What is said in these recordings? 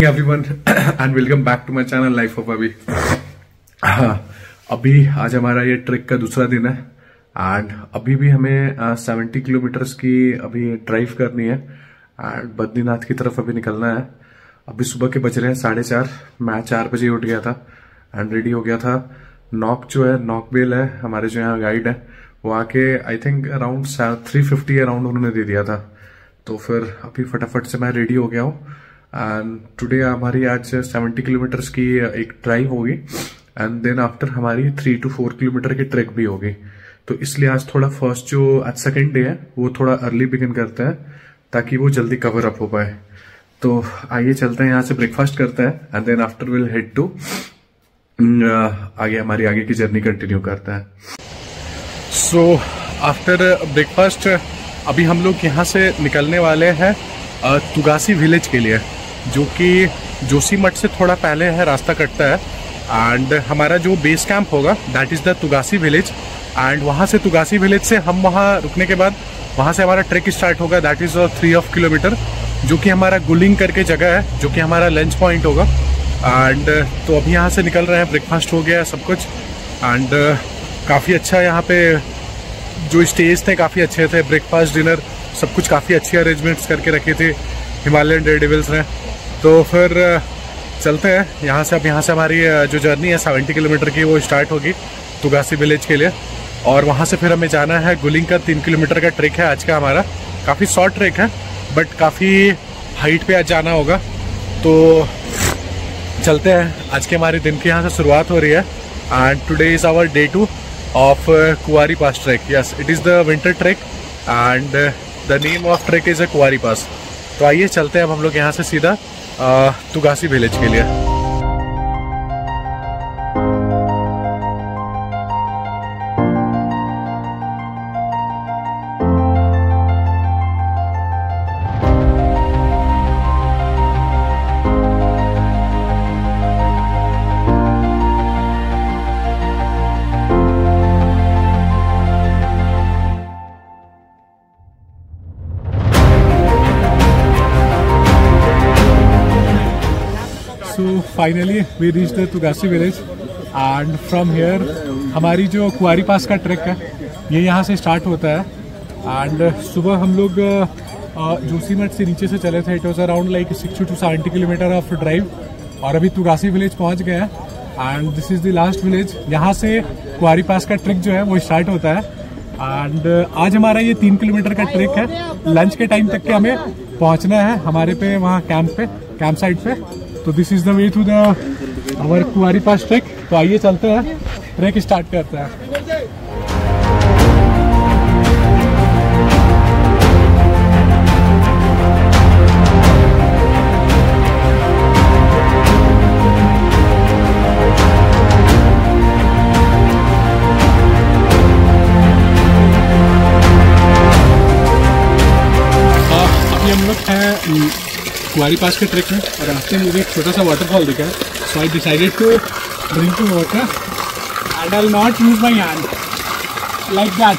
Everyone and welcome back to my channel life of Abhi. अभी आज हमारा ये ट्रिक का दूसरा दिन है एंड अभी भी हमें 70 किलोमीटर्स की अभी ड्राइव करनी है एंड बद्रीनाथ की तरफ अभी निकलना है। अभी सुबह के बज रहे हैं 4:30। मैं 4 बजे उठ गया था एंड रेडी हो गया था। नॉक जो है, नॉक बेल है हमारे जो यहाँ गाइड है, वो आके आई थिंक अराउंड 350 अराउंड उन्होंने दे दिया था। तो फिर अभी फटाफट से मैं रेडी हो गया हूँ एंड टुडे हमारी आज 70 किलोमीटर्स की एक ड्राइव होगी एंड देन आफ्टर हमारी 3 to 4 किलोमीटर की ट्रैक भी होगी। तो इसलिए आज थोड़ा फर्स्ट जो आज सेकेंड डे है वो थोड़ा अर्ली बिगिन करते हैं ताकि वो जल्दी कवर अप हो पाए। तो आइए चलते हैं, यहाँ से ब्रेकफास्ट करते हैं and then after will head to आगे हमारी आगे की जर्नी कंटिन्यू करते हैं। सो आफ्टर ब्रेकफास्ट अभी हम लोग यहाँ से निकलने वाले हैं तुगासी विलेज के लिए, जो कि जोशीमठ से थोड़ा पहले है, रास्ता कटता है एंड हमारा जो बेस कैंप होगा that is the Tugasi village and वहाँ से तुगासी विलेज से हम वहाँ रुकने के बाद वहाँ से हमारा ट्रैक स्टार्ट होगा दैट इज़ 3 किलोमीटर, जो कि हमारा गुलिंग करके जगह है, जो कि हमारा लंच पॉइंट होगा। एंड तो अभी यहाँ से निकल रहे हैं, ब्रेकफास्ट हो गया है सब कुछ एंड काफ़ी अच्छा यहाँ पे जो स्टेज थे काफ़ी अच्छे थे, ब्रेकफास्ट डिनर सब कुछ काफ़ी अच्छे अरेंजमेंट्स करके रखे थे हिमालयन डेयरडेविल्स ने। तो फिर चलते हैं यहाँ से। अब यहाँ से हमारी जो जर्नी है 70 किलोमीटर की वो स्टार्ट होगी तुगासी विलेज के लिए और वहाँ से फिर हमें जाना है गुलिंग का 3 किलोमीटर का ट्रैक है आज का हमारा। काफ़ी शॉर्ट ट्रैक है बट काफ़ी हाइट पे आज जाना होगा। तो चलते हैं, आज के हमारे दिन की यहाँ से शुरुआत हो रही है and today is our day 2 of Kuari pass track. Yes, it is the winter track and the name of track is a Kuari pass. तो आइए चलते हैं अब हम लोग यहाँ से सीधा तुगासी विलेज के लिए। So finally we reached the Tugasi village and from here हमारी जो कुआरी पास का ट्रैक है ये यहाँ से स्टार्ट होता है एंड सुबह हम लोग जोशीमठ से नीचे से चले थे। It was around like 60 to 70 kilometre of drive और अभी तुगासी विलेज पहुँच गए हैं and this is the last village. यहाँ से कुआरी पास का ट्रैक जो है वो स्टार्ट होता है एंड आज हमारा ये 3 किलोमीटर का ट्रैक है। लंच के टाइम तक के हमें पहुँचना है हमारे पे वहाँ कैंप साइट पे। तो this is the way to the our Kuari pass track. तो आइए चलते हैं, ट्रैक स्टार्ट करते हैं। अभी हम लोग हैं कुआरी पास के ट्रैक में और रास्ते में मुझे एक छोटा सा वाटरफॉल दिखा है। So I decided to drink to water and I will not use my hand like that.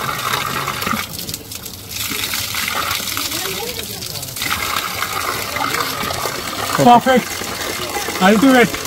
Perfect, I will do it.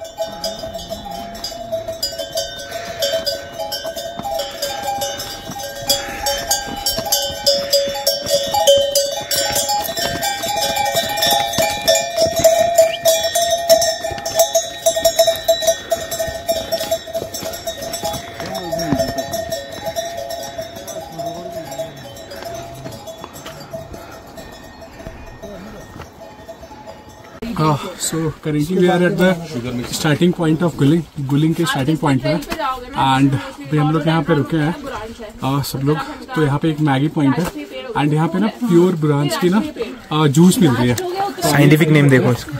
So currently we are at the starting point of Guling के starting point पे and अभी हम लोग यहाँ पे रुके हैं सब लोग। तो यहाँ पे एक मैगी पॉइंट है एंड यहाँ पे ना प्योर ब्रांच की ना जूस मिल रही है। साइंटिफिक नेम देखो इसका।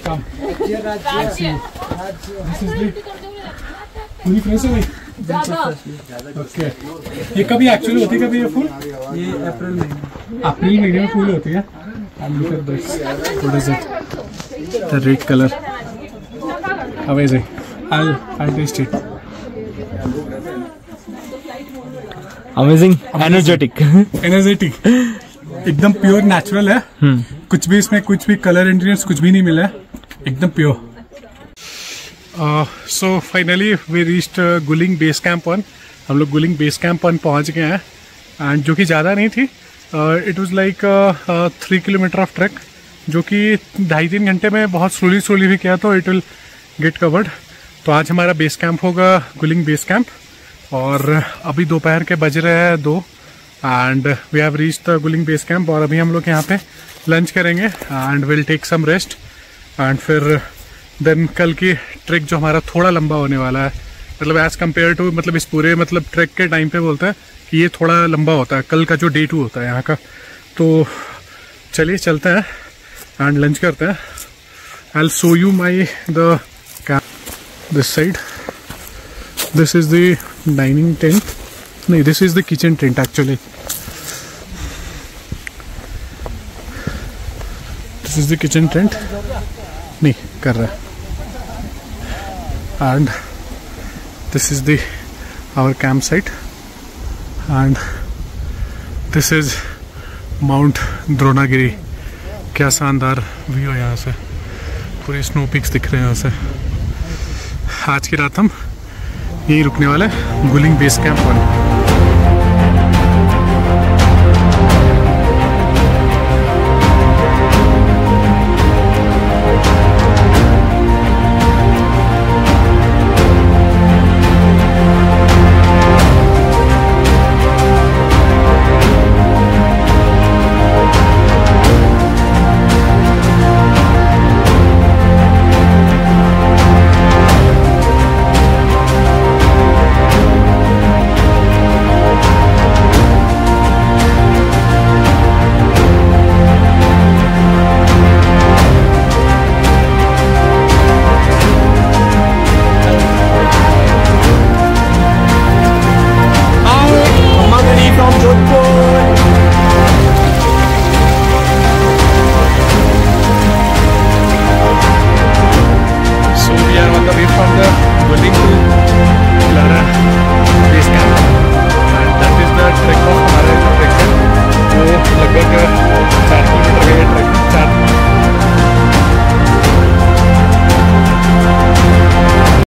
पूरी फ्रेश है ओके। ये कभी एक्चुअली होती है कभी ये फूल? ये अप्रैल महीने में फूल होती है। And look at this, what is it? The red color, amazing. I'll taste it. Amazing, energetic. एकदम प्योर नेचुरल है। कुछ भी इसमें कुछ भी कलर इंटीरियर्स कुछ भी नहीं मिला है, एकदम pure. So finally we reached Guling base camp 1। हम लोग गुलिंग बेस कैंप 1 पहुंच गए हैं एंड जो कि ज़्यादा नहीं थी, it was like 3 kilometre of track, जो कि 2.5-3 घंटे में बहुत स्लोली भी किया तो इट विल गेट कवर्ड। तो आज हमारा बेस कैंप होगा गुलिंग बेस कैंप, और अभी दोपहर के बज रहे हैं 2 and we have reached the Guling base camp. और अभी हम लोग यहाँ पे लंच करेंगे and will take some rest and फिर देन कल की ट्रैक जो हमारा थोड़ा लंबा होने वाला है, मतलब एज कम्पेयर टू मतलब इस पूरे मतलब ट्रैक के टाइम पे बोलते हैं कि ये थोड़ा लंबा होता है कल का जो डे 2 होता है यहाँ का। तो चलिए चलते हैं एंड लंच करते हैं। I will show you my the this side. This is the dining tent, नहीं this is the kitchen tent actually. This is the kitchen tent, नहीं कर रहा है। And this is the our camp site and this is mount Dronagiri. क्या शानदार view है यहाँ से, पूरे स्नो पिक्स दिख रहे हैं यहाँ से। आज की रात हम यहीं रुकने वाले, गुलिंग बेस कैंप 1।